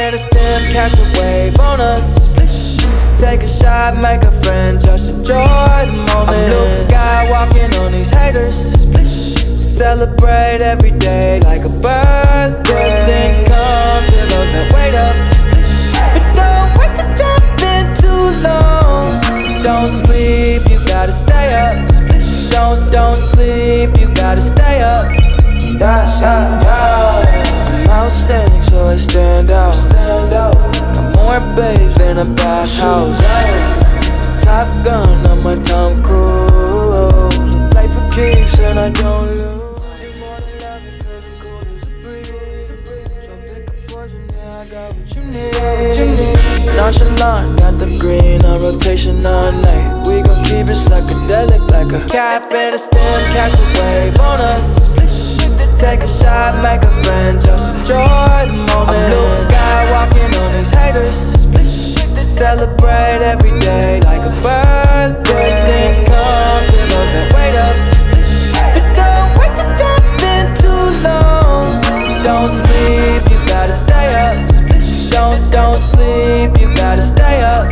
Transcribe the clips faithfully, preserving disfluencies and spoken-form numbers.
in a stem, catch a wave on us. Take a shot, make a friend, just enjoy the moment. I'm Luke Skywalking on these haters. Celebrate every day like a birthday. Good things come to those that wait up. But don't wait to jump in too long. Don't sleep, you gotta stay up. Don't, don't sleep, you gotta stay up. Yeah, yeah, yeah. I'm outstanding, so I stand out. Got more babes than a bathhouse. Top Gun on my Tom Cruise. Play for keeps and I don't lose. Nonchalant, got the green on rotation all night. We gon' keep it psychedelic like a cap and a stem, catch a wave on us. Take a shot, make a friend, just enjoy the moment. I'm Luke Skywalking on these haters. Celebrate every day like a birthday. Good things come to those that wait up. But don't wait to jump in too long. Don't sleep, you gotta stay up. Don't, don't sleep, you gotta stay up.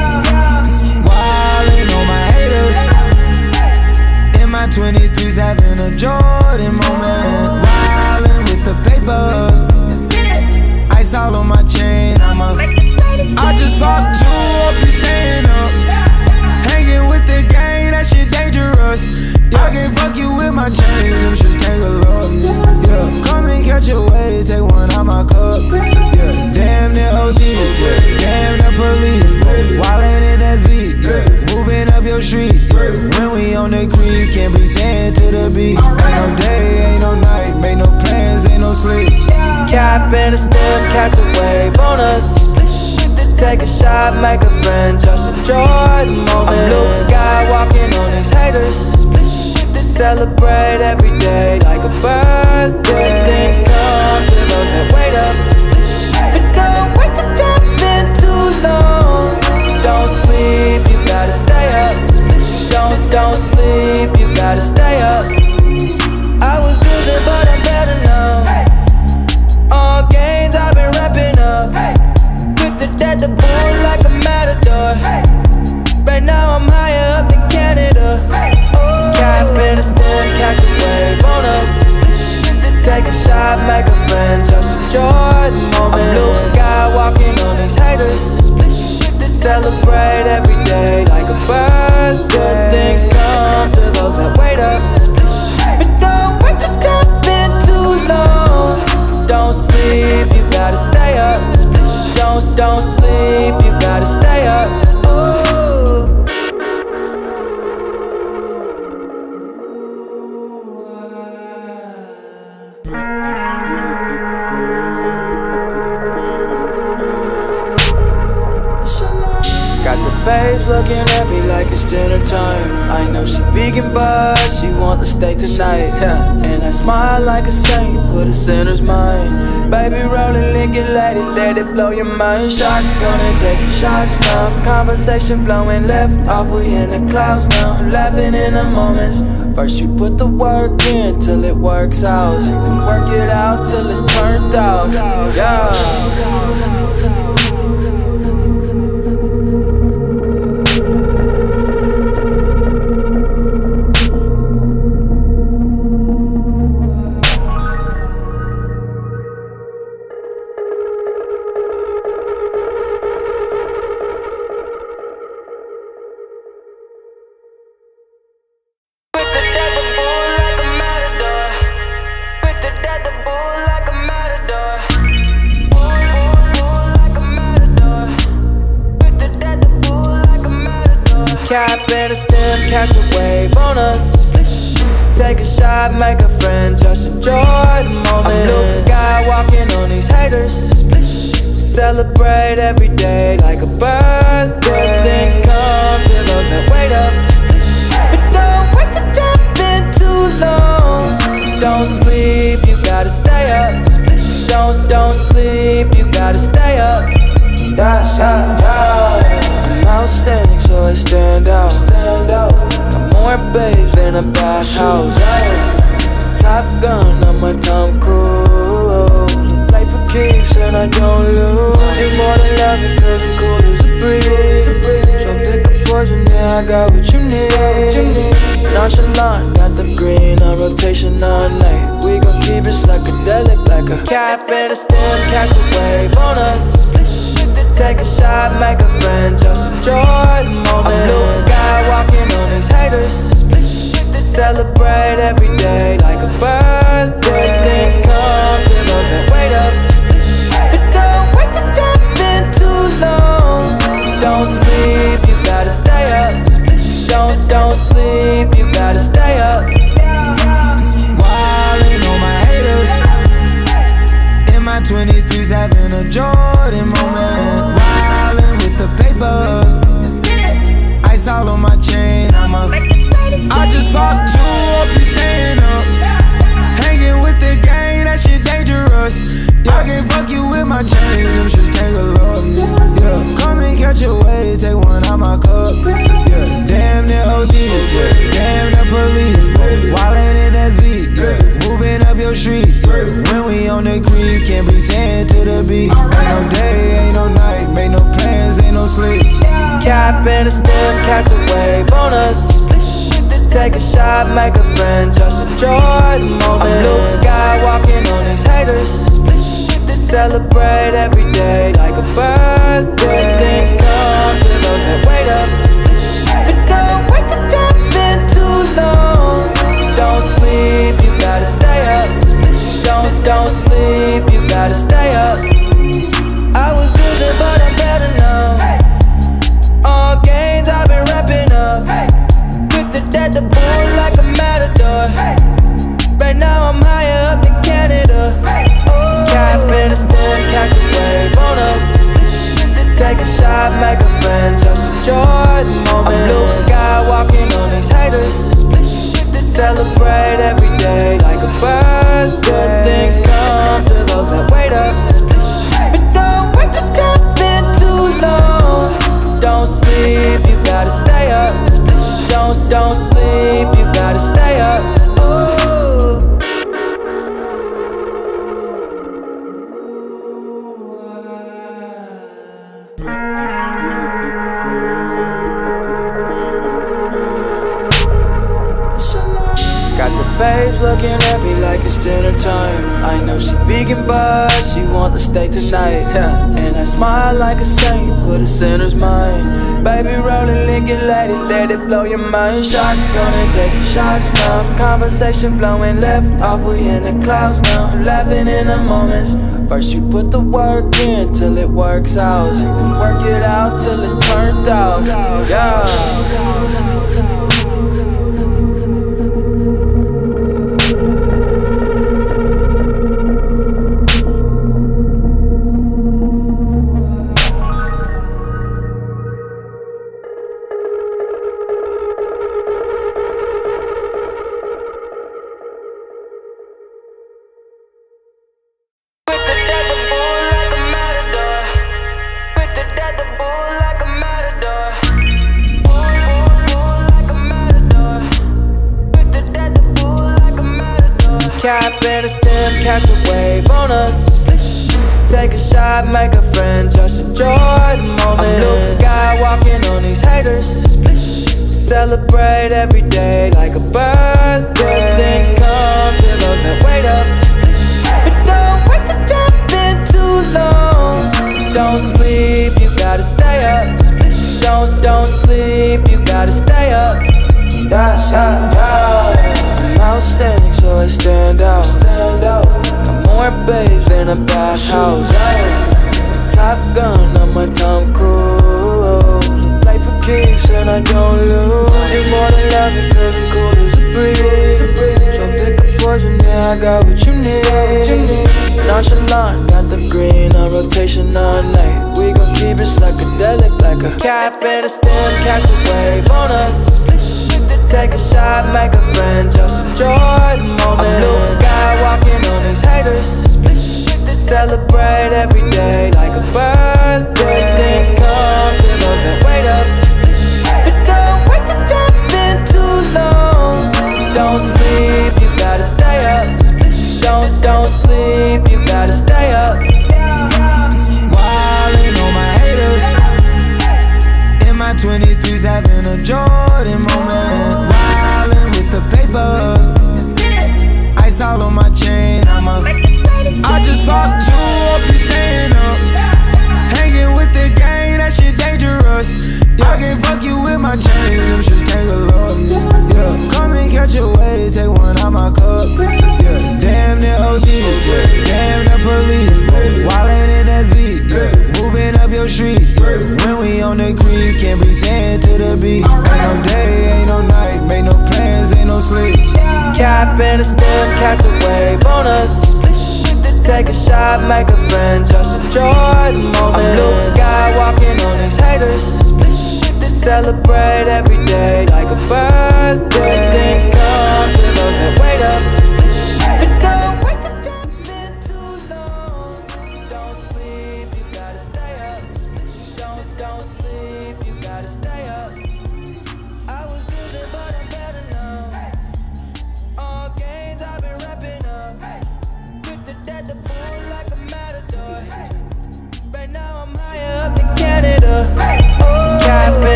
Wildin' on my haters. In my twenty-threes having a Jordan moment. Wildin' with the paper. Ice all on my chain, I'm a I just popped two up, you staying up. Hanging with the gang, that shit dangerous. I can't fuck you with my chain, you should take a look. Yeah, come and catch a wave, take one out my cup. Yeah, damn the O D, yeah, damn the police. Wildin' in S V, yeah, moving up your street. Yeah, when we on the creek, can't be sand to the beach. Ain't no day, ain't no night, make no plans, ain't no sleep. Cap and a stem, catch a wave on us. Take a shot, make a friend, just enjoy the moment. I'm Luke Skywalking on these haters. Celebrate every day like a birthday. Good things come to those that wait up. But don't wait to jump in too long. Don't sleep, you gotta stay up. Don't, don't sleep, you gotta stay up. I was driven, but I'm better now. All games I've been wrapping up. Quick to dead the bull like a matador. Right now I'm higher up than Canada. Cap in a stem, catch a wave on us. Take a shot, make a friend, just enjoy the moment. I'm Luke Skywalking on these haters. Celebrate every day like a birthday. Good things come to those that wait up. But don't wait to jump in too long. Don't sleep, you gotta stay up. Don't, don't sleep, you gotta stay up. Got the babes looking at me like it's dinner time. I know she vegan but she want the steak tonight. And I smile like a saint with a sinner's mind. Baby rollin', lick it, let it, let it blow your mind. Shotgun and taking shots now. Conversation flowing left off, we in the clouds now. Laughing in the moments. First you put the work in till it works out. Then work it out till it's turned out. Yeah. Cap and a stem, catch a wave on us. Take a shot, make a friend, just enjoy the moment. I'm Luke Skywalking on these haters. Celebrate every day like a birthday. Good things come to those that wait up. But don't wait to jump in too long. Don't sleep, you gotta stay up. Don't, don't sleep, you gotta stay up. Yeah, yeah, yeah. I'm outstanding, so I stand out. Got more babes than a bathhouse. Top Gun on my Tom Cruise. Play for keeps and I don't lose. You more than love it cause I'm cool as a breeze. So pick a poison, yeah, I got what you need. Nonchalant, got the green on rotation all night. We gon' keep it psychedelic like a cap and a stem, catch a wave on us. Take a shot, make a friend, just enjoy the moment. I'm blue sky walking on these haters. Celebrate every day like a birthday. Things come to those that wait up. But don't wait to jump in too long. Don't sleep, you gotta stay up. Don't, don't sleep, you gotta stay up. Wildin' on my haters. In my twenty-threes having a Jordan moment. Wildin' with the paper. Ice all on my chain, I'm a I just popped two up, you staying up. Hanging with the gang, that shit dangerous. Y'all can't fuck you with my chain, you should take a look. Yeah, come and catch a wave, take one out my cup. Yeah, damn the O G, yeah, damn the police. Wildin' in S V, yeah, moving up your street. Yeah, when we on the creek, can't be sand to the beach. Ain't no day, ain't no night, make no plans, ain't no sleep. Cap and a stem, catch a wave on us. Take a shot, make a friend, just enjoy the moment. I'm blue sky walking on these haters. Celebrate every day like a birthday. Things come to those that wait up. But don't wait to jump in too long. Don't sleep, you gotta stay up. Don't, don't sleep, you gotta stay up. I was good but I'm better now. All gains I've been wrapping up. Dead the bull like a matador. Right now I'm higher up than Canada. Cap in a stem, catch a wave on us. Take a shot, make a friend, just enjoy the moment. I'm blue sky walking on these haters. Celebrate every day like a birthday. Good things come to those that wait up. But don't wait to jump in too long. Don't sleep, you gotta stay up. Don't, don't sleep, you gotta stay up. Ooh. Got the babes looking at me like it's dinner time. I know she vegan but she want the steak tonight. And I smile like a saint with a sinner's mind. Baby rolling, lick it, let it, let it blow your mind. Shotgun and taking shots now. Conversation flowing left off, we in the clouds now. Laughing in the moments. First you put the work in till it works out. Then work it out till it's turned out. Yeah. Cap and a stem, catch a wave on us. Take a shot, make a friend, just enjoy the moment. I'm blue sky walking on these haters. Celebrate every day like a birthday. Things come to those that wait up. But don't wait to jump in too long. Don't sleep, you gotta stay up. Don't, don't sleep, you gotta stay up. Yeah, yeah, yeah. I'm outstanding, so I stand out. Stand out. I'm more babes than a bathhouse. Top gun on my Tom Cruise. Play for keeps and I don't lose. You more than love it cause I'm cool as a breeze. So pick a poison, yeah, I got what you need. Nonchalant, got the green on rotation all night. We gon' keep it psychedelic like a cap and a stem, catch a wave on us. Take a shot, make a friend, just enjoy the moment. I'm blue sky walking on these haters. Celebrate every day like a birthday. Things come to those that wait up. But don't wait to jump in too long. Don't sleep, you gotta stay up. Don't, don't sleep, you gotta stay up. we on the creek, can't be sand to the beach. Ain't no day, ain't no night, make no plans, ain't no sleep. Cap in a stem, catch a wave on us. Take a shot, make a friend, just enjoy the moment. I'm Luke Sky walking on these haters. Celebrate every day like a bird.